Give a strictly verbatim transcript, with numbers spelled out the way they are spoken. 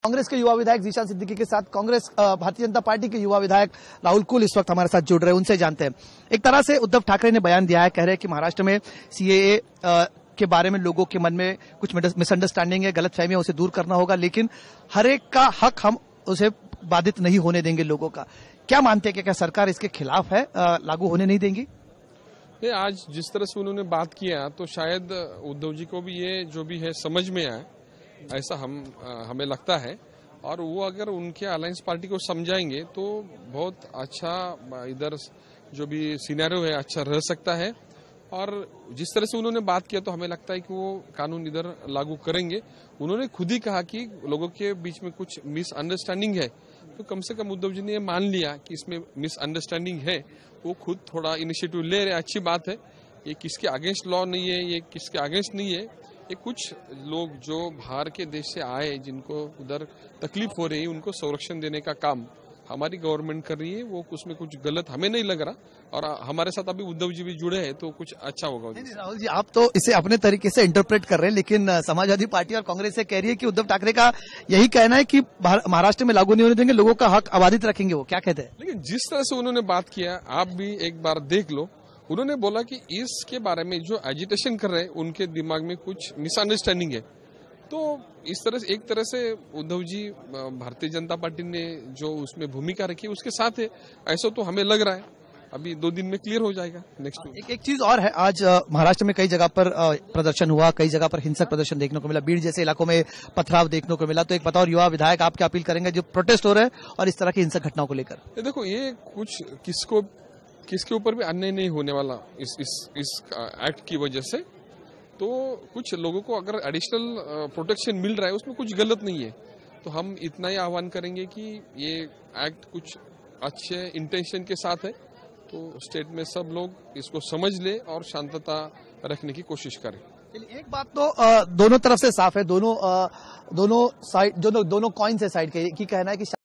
कांग्रेस के युवा विधायक जीशान सिद्दीकी के साथ कांग्रेस भारतीय जनता पार्टी के युवा विधायक राहुल कुल इस वक्त हमारे साथ जुड़ रहे हैं, उनसे जानते हैं। एक तरह से उद्धव ठाकरे ने बयान दिया है, कह रहे हैं कि महाराष्ट्र में सीएए के बारे में लोगों के मन में कुछ मिसअंडरस्टैंडिंग है, गलतफहमी है, उसे दूर करना होगा, लेकिन हर एक का हक हम उसे बाधित नहीं होने देंगे लोगों का। क्या मानते हैं कि क्या सरकार इसके खिलाफ है, लागू होने नहीं देंगी? ये आज जिस तरह से उन्होंने बात किया तो शायद उद्धव जी को भी ये जो भी है समझ में आए, ऐसा हम हमें लगता है। और वो अगर उनके अलायंस पार्टी को समझाएंगे तो बहुत अच्छा इधर जो भी सिनेरियो है अच्छा रह सकता है। और जिस तरह से उन्होंने बात किया तो हमें लगता है कि वो कानून इधर लागू करेंगे। उन्होंने खुद ही कहा कि लोगों के बीच में कुछ मिसअंडरस्टैंडिंग है, तो कम से कम उद्धव जी ने मान लिया कि इसमें मिसअंडरस्टैंडिंग है, वो खुद थोड़ा इनिशिएटिव ले रहे, अच्छी बात है। ये किसके अगेंस्ट लॉ नहीं है, ये किसके अगेंस्ट नहीं है, ये कुछ लोग जो बाहर के देश से आए जिनको उधर तकलीफ हो रही है उनको संरक्षण देने का काम हमारी गवर्नमेंट कर रही है। वो उसमें कुछ गलत हमें नहीं लग रहा, और हमारे साथ अभी उद्धव जी भी जुड़े हैं तो कुछ अच्छा होगा। नहीं, राहुल जी, आप तो इसे अपने तरीके से इंटरप्रेट कर रहे हैं, लेकिन समाजवादी पार्टी और कांग्रेस से कह रही है कि उद्धव ठाकरे का यही कहना है कि महाराष्ट्र में लागू नहीं होने देंगे, लोगों का हक अबाधित रखेंगे। वो क्या कहते हैं? लेकिन जिस तरह से उन्होंने बात किया, आप भी एक बार देख लो, उन्होंने बोला कि इसके बारे में जो एजिटेशन कर रहे हैं उनके दिमाग में कुछ मिसअंडरस्टैंडिंग है। तो इस तरह से एक तरह से उद्धव जी भारतीय जनता पार्टी ने जो उसमें भूमिका रखी उसके साथ है, ऐसा तो हमें लग रहा है। अभी दो दिन में क्लियर हो जाएगा नेक्स्ट वीक। एक, एक चीज और है, आज महाराष्ट्र में कई जगह पर प्रदर्शन हुआ, कई जगह पर हिंसक प्रदर्शन देखने को मिला, बीड़ जैसे इलाकों में पथराव देखने को मिला। तो एक बतौर युवा विधायक आप क्या अपील करेंगे जो प्रोटेस्ट हो रहे हैं और इस तरह की हिंसक घटनाओं को लेकर? देखो, ये कुछ किसको किसके ऊपर भी अन्याय नहीं होने वाला इस इस इस एक्ट की वजह से। तो कुछ लोगों को अगर एडिशनल प्रोटेक्शन मिल रहा है उसमें कुछ गलत नहीं है। तो हम इतना ही आह्वान करेंगे कि ये एक्ट कुछ अच्छे इंटेंशन के साथ है, तो स्टेट में सब लोग इसको समझ ले और शांतता रखने की कोशिश करें। एक बात तो आ, दोनों तरफ से साफ है, दोनों आ, दोनों साइड दोनों दोनों कॉइन से साइड के की कहना है कि